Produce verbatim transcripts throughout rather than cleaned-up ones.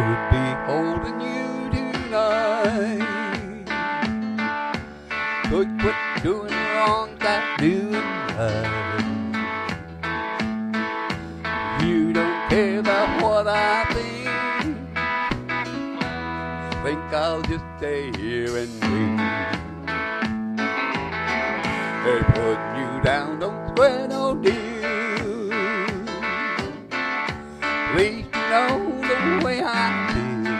could be holding you tonight. Could quit doing wrong, start doing right. You don't care about what I think. Think I'll just stay here and wait. Hey, putting you down, don't sweat no deal. Please know the way I feel.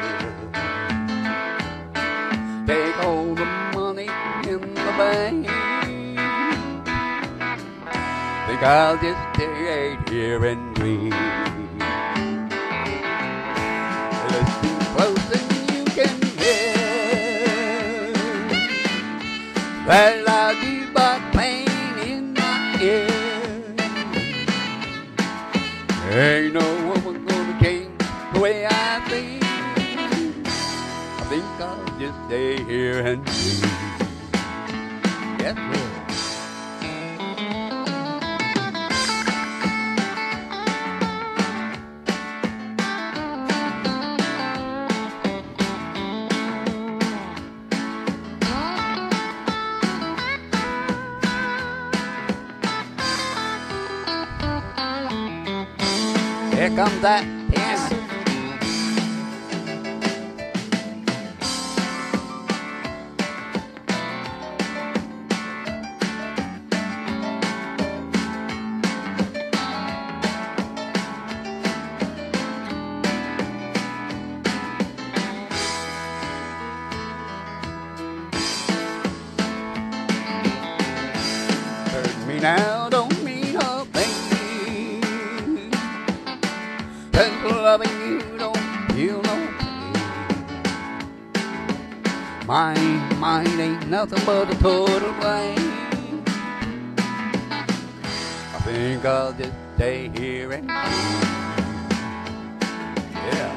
Take all the money in the bank. Think I'll just stay right here and wait. Listen close and you can hear that loud jukebox playing in my ear. Ain't no woman gonna change the way I feel. I think I'll just stay here and wait. Yes, Lord. Here comes that piano. Hurt me now, don't mean a thing. Cause loving you don't feel no pain. My mind ain't nothing but a total blank. I think I'll just stay here and wait. Yeah.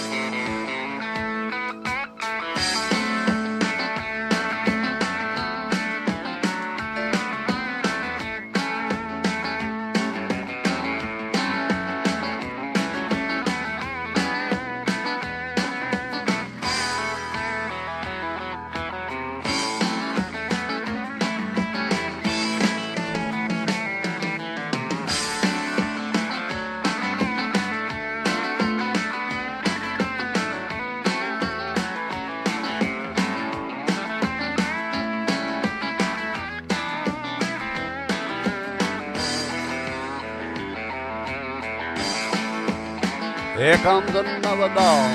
Here comes another dog.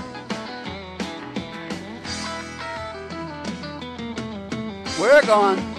We're gone.